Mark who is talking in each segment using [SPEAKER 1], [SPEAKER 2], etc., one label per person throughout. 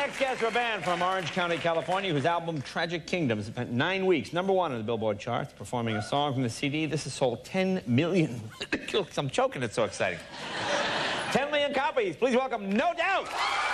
[SPEAKER 1] next guest are a band from Orange County, California, whose album Tragic Kingdoms spent 9 weeks #1 on the Billboard charts, performing a song from the CD. This has sold 10 million. I'm choking, it's so exciting. 10 million copies. Please welcome No Doubt.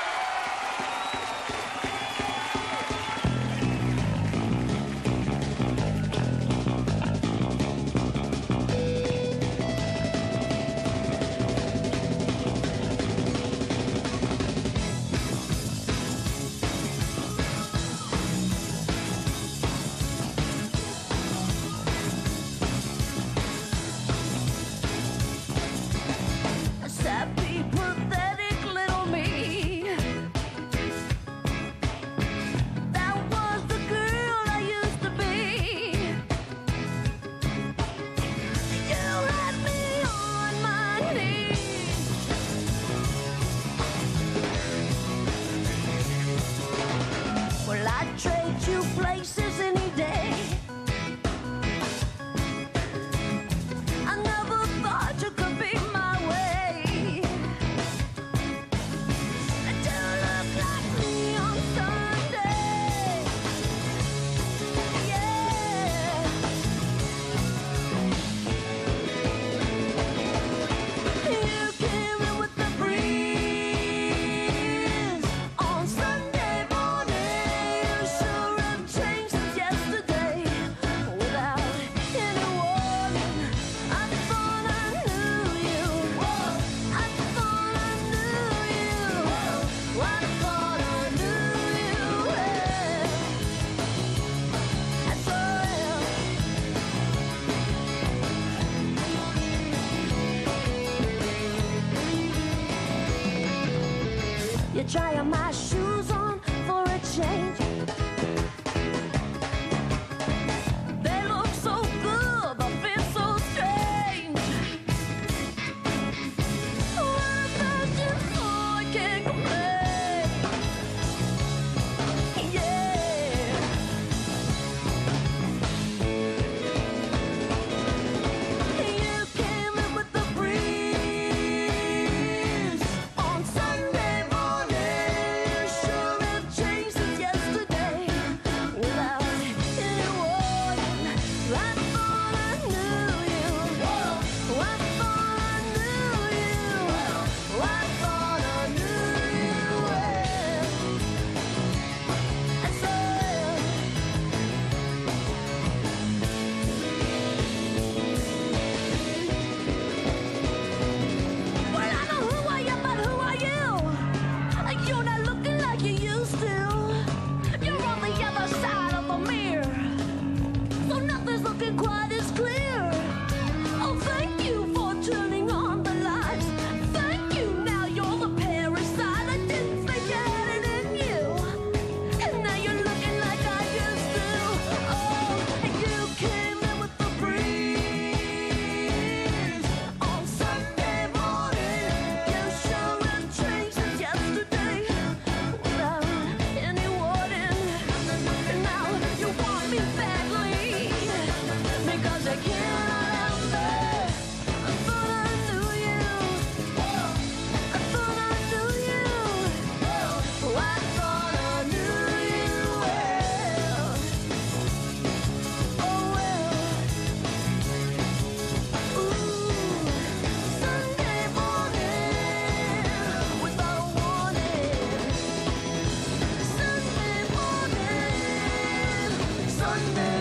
[SPEAKER 2] I'd trade you places any day. I never thought you could be my way. Do you look like me on Sunday? Yeah. You came in with the breeze on Sunday morning. You're trying my shoes on for a change. They look so good, but feel so strange. What about you? Oh, I can't complain. Yeah. You came in with the breeze on Sunday. Quite as clear. Oh, thank you for turning on the lights. Thank you. Now you're the parasite. I didn't think you had it in you, and now you're looking like I used to. Oh, you came in with the breeze on Sunday morning. You sure have changed since yesterday without any warning. And now you want me badly. Because I cannot help it. I thought I knew you. I thought I knew you. I thought I knew you well. Oh well. Ooh, Sunday morning without warning. Sunday morning. Sunday.